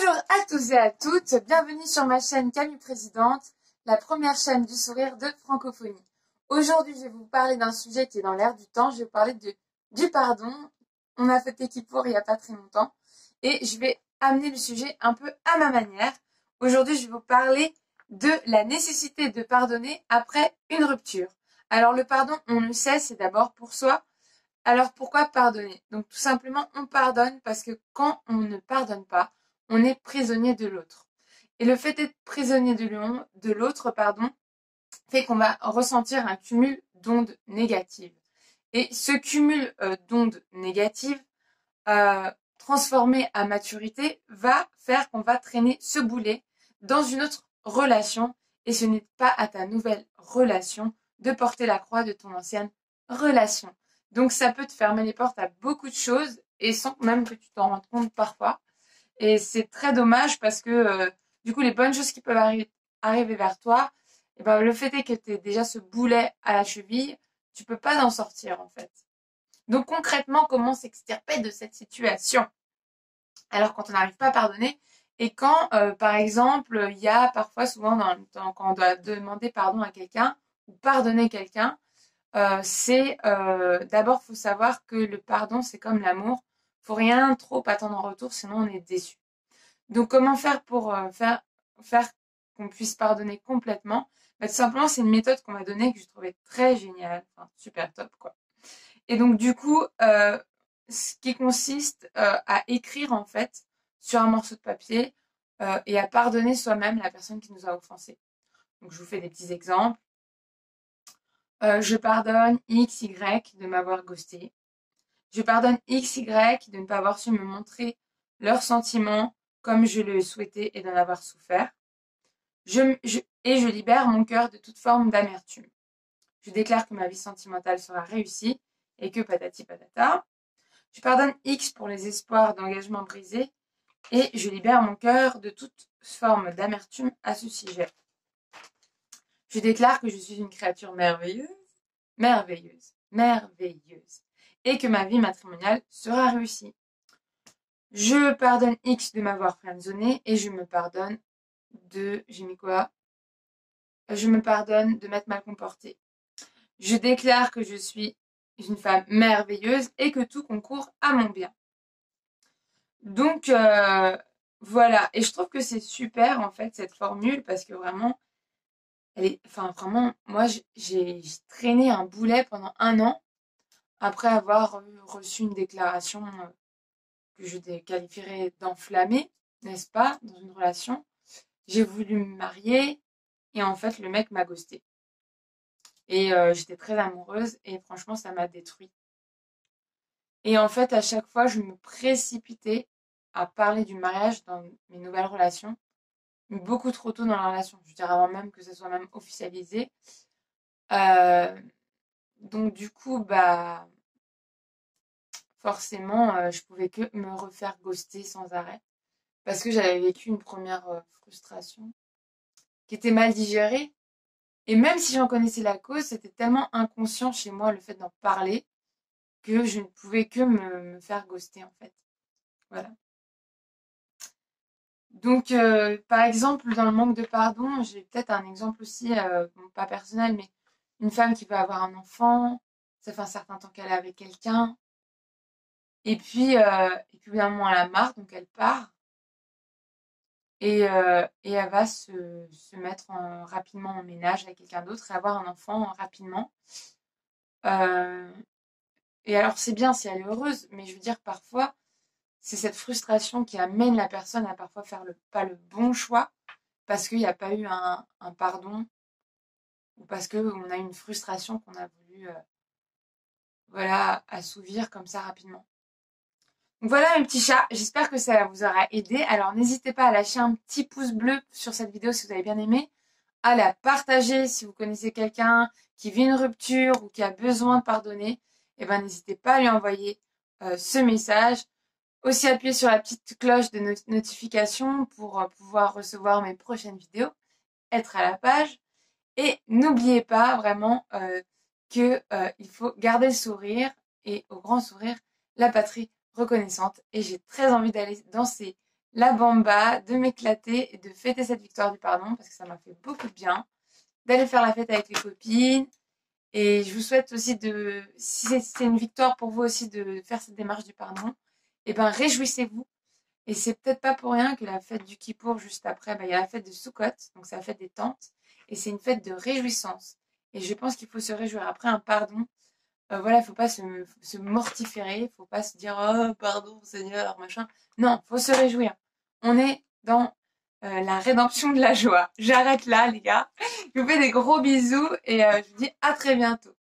Bonjour à tous et à toutes, bienvenue sur ma chaîne Camille Présidente, la première chaîne du sourire de francophonie. Aujourd'hui, je vais vous parler d'un sujet qui est dans l'air du temps, je vais vous parler du pardon. On a fait équipe pour il n'y a pas très longtemps et je vais amener le sujet un peu à ma manière. Aujourd'hui, je vais vous parler de la nécessité de pardonner après une rupture. Alors le pardon, on le sait, c'est d'abord pour soi. Alors pourquoi pardonner? Donc tout simplement, on pardonne parce que quand on ne pardonne pas, on est prisonnier de l'autre. Et le fait d'être prisonnier de l'autre, fait qu'on va ressentir un cumul d'ondes négatives. Et ce cumul d'ondes négatives, transformé à maturité, va faire qu'on va traîner ce boulet dans une autre relation. Et ce n'est pas à ta nouvelle relation de porter la croix de ton ancienne relation. Donc ça peut te fermer les portes à beaucoup de choses et sans même que tu t'en rendes compte parfois. Et c'est très dommage parce que du coup les bonnes choses qui peuvent arriver vers toi, et ben, le fait est que tu aies déjà ce boulet à la cheville, tu peux pas en sortir en fait. Donc concrètement, comment s'extirper de cette situation? Alors quand on n'arrive pas à pardonner et quand par exemple il y a parfois souvent quand on doit demander pardon à quelqu'un ou pardonner quelqu'un, d'abord faut savoir que le pardon c'est comme l'amour, faut rien trop attendre en retour sinon on est déçu. Donc comment faire pour faire qu'on puisse pardonner complètement? Tout simplement c'est une méthode qu'on m'a donnée que je trouvais très géniale, enfin super top quoi. Et donc du coup ce qui consiste à écrire en fait sur un morceau de papier et à pardonner soi-même la personne qui nous a offensés. Donc je vous fais des petits exemples. Je pardonne X, Y de m'avoir ghosté. Je pardonne X, Y de ne pas avoir su me montrer leurs sentiments comme je le souhaitais et d'en avoir souffert. Et je libère mon cœur de toute forme d'amertume. Je déclare que ma vie sentimentale sera réussie et que patati patata. Je pardonne X pour les espoirs d'engagement brisés et je libère mon cœur de toute forme d'amertume à ce sujet. Je déclare que je suis une créature merveilleuse, merveilleuse, merveilleuse et que ma vie matrimoniale sera réussie. Je pardonne X de m'avoir friendzoné et je me pardonne j'ai mis quoi? Je me pardonne de m'être mal comportée. Je déclare que je suis une femme merveilleuse et que tout concourt à mon bien. Donc voilà, et je trouve que c'est super en fait cette formule parce que vraiment, vraiment, moi j'ai traîné un boulet pendant 1 an après avoir reçu une déclaration que je qualifierais d'enflammée, n'est-ce pas, dans une relation. J'ai voulu me marier et en fait le mec m'a ghosté. Et j'étais très amoureuse et franchement ça m'a détruit. Et en fait à chaque fois je me précipitais à parler du mariage dans mes nouvelles relations, beaucoup trop tôt dans la relation, je veux dire avant même que ça soit même officialisé. Donc du coup bah forcément je pouvais que me refaire ghoster sans arrêt parce que j'avais vécu une première frustration qui était mal digérée. Et même si j'en connaissais la cause, c'était tellement inconscient chez moi le fait d'en parler que je ne pouvais que me faire ghoster en fait. Voilà. Donc par exemple dans le manque de pardon, j'ai peut-être un exemple aussi, bon, pas personnel, mais une femme qui veut avoir un enfant, ça fait un certain temps qu'elle est avec quelqu'un, et puis au bout d'un moment elle a marre, donc elle part, et elle va se mettre rapidement en ménage avec quelqu'un d'autre et avoir un enfant rapidement. Et alors c'est bien si elle est heureuse, mais je veux dire parfois c'est cette frustration qui amène la personne à parfois faire pas le bon choix parce qu'il n'y a pas eu un pardon ou parce qu'on a une frustration qu'on a voulu voilà, assouvir comme ça rapidement. Donc voilà mes petits chats, j'espère que ça vous aura aidé. Alors n'hésitez pas à lâcher un petit pouce bleu sur cette vidéo si vous avez bien aimé, à la partager si vous connaissez quelqu'un qui vit une rupture ou qui a besoin de pardonner. Et ben n'hésitez pas à lui envoyer ce message. Aussi appuyer sur la petite cloche de notification pour pouvoir recevoir mes prochaines vidéos, être à la page. Et n'oubliez pas vraiment qu'il faut garder le sourire et au grand sourire, la patrie reconnaissante. Et j'ai très envie d'aller dans ces la bamba, de m'éclater et de fêter cette victoire du pardon parce que ça m'a fait beaucoup de bien, d'aller faire la fête avec les copines. Et je vous souhaite aussi si c'est une victoire pour vous aussi de faire cette démarche du pardon, et ben réjouissez-vous. Et c'est peut-être pas pour rien que la fête du Kippour, juste après, il y a la fête de Sukkot, donc c'est la fête des tentes, et c'est une fête de réjouissance. Et je pense qu'il faut se réjouir après un pardon. Voilà, il faut pas se mortiférer, il faut pas se dire oh pardon Seigneur, machin. Non, faut se réjouir. On est dans la rédemption de la joie. J'arrête là, les gars. Je vous fais des gros bisous et je vous dis à très bientôt.